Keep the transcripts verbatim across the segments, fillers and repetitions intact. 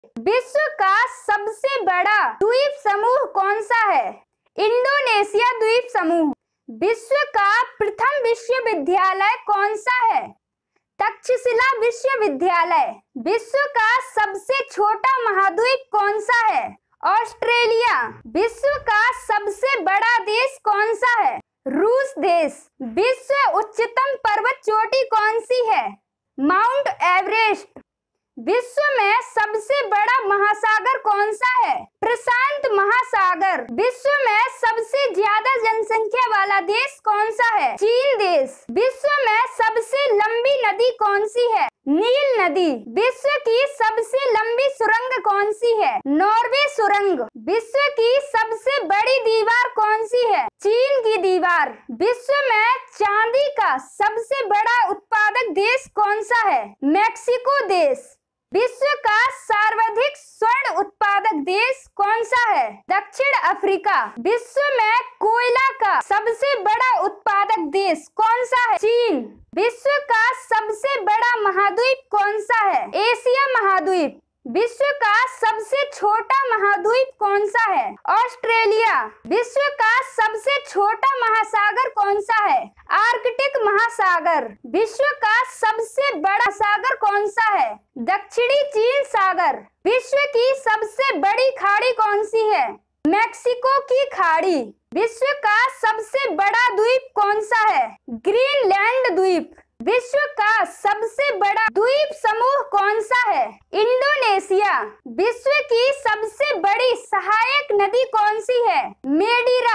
विश्व का सबसे बड़ा द्वीप समूह कौन सा है? इंडोनेशिया द्वीप समूह। विश्व का प्रथम विश्वविद्यालय कौन सा है? तक्षशिला विश्वविद्यालय। विश्व का सबसे छोटा महाद्वीप कौन सा है? ऑस्ट्रेलिया। विश्व का सबसे बड़ा देश कौन सा है? रूस देश। विश्व उच्चतम पर्वत चोटी कौन सी है? Mount Everest. विश्व में सबसे बड़ा महासागर कौन सा है? प्रशांत महासागर। विश्व में सबसे ज्यादा जनसंख्या वाला देश कौन सा है? चीन देश। विश्व में सबसे लंबी नदी कौन सी है? नील नदी। विश्व की सबसे लंबी सुरंग कौन सी है? नॉर्वे सुरंग। विश्व की सबसे बड़ी दीवार कौन सी है? चीन की दीवार। विश्व में चांदी का सबसे बड़ा उत्पादक देश कौन सा है? मैक्सिको देश। विश्व का सर्वाधिक स्वर्ण उत्पादक देश कौन सा है? दक्षिण अफ्रीका। विश्व में कोयला का सबसे बड़ा उत्पादक देश कौन सा है? चीन। विश्व का सबसे बड़ा महाद्वीप कौन सा है? एशिया महाद्वीप। विश्व का सबसे छोटा महाद्वीप कौन सा है? ऑस्ट्रेलिया। विश्व का सबसे छोटा महासागर कौन सा है? आर्कटिक महासागर। विश्व का सबसे बड़ा सागर कौन सा है? दक्षिणी चीन सागर। विश्व की सबसे बड़ी खाड़ी कौन सी है? मैक्सिको की खाड़ी। विश्व का सबसे बड़ा द्वीप कौन सा है? ग्रीनलैंड द्वीप। विश्व का सबसे बड़ा द्वीप समूह कौन सा है? इंडोनेशिया। विश्व की सबसे बड़ी सहायक नदी कौन सी है? मेडिरा।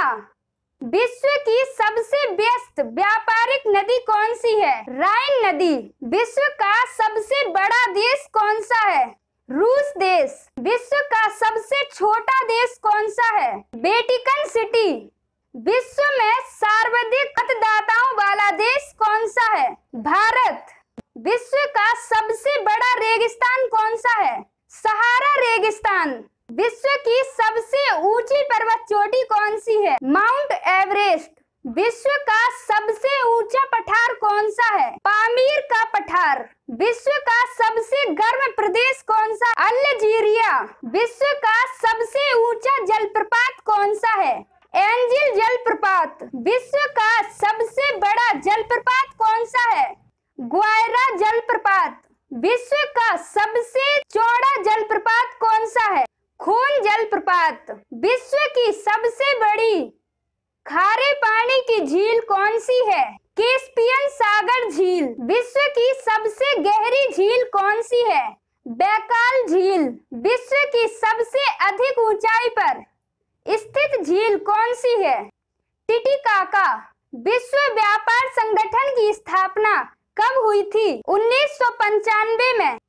विश्व की सबसे व्यस्त व्यापारिक नदी कौन सी है? राइन नदी। विश्व का सबसे बड़ा देश कौन सा है? रूस देश। विश्व का सबसे छोटा देश कौन सा है? Vatican City. विश्व में सर्वाधिक मतदाताओं वाला देश कौन सा है? भारत। विश्व का सबसे बड़ा रेगिस्तान कौन सा है? सहारा रेगिस्तान। विश्व की सबसे ऊंची पर्वत चोटी कौन सी है? Mount Everest. विश्व का सबसे ऊंचा पठार कौन सा है? पामीर का पठार। विश्व का सबसे गर्म प्रदेश कौन सा? अल्जीरिया। विश्व का सबसे ऊंचा जलप्रपात कौन सा है? एंजिल जलप्रपात। विश्व का सबसे बड़ा जलप्रपात कौन सा है? ग्वायरा जलप्रपात। विश्व का सबसे चौड़ा जलप्रपात कौन सा है? खून जलप्रपात। विश्व की सबसे बड़ी खारे पानी की झील कौन सी है? कैस्पियन सागर झील। विश्व की सबसे गहरी झील कौन सी है? बैकाल झील। विश्व की सबसे अधिक ऊंचाई पर स्थित झील कौन सी है? टिटिकाका। विश्व व्यापार संगठन की स्थापना कब हुई थी? उन्नीस सौ पंचानवे में।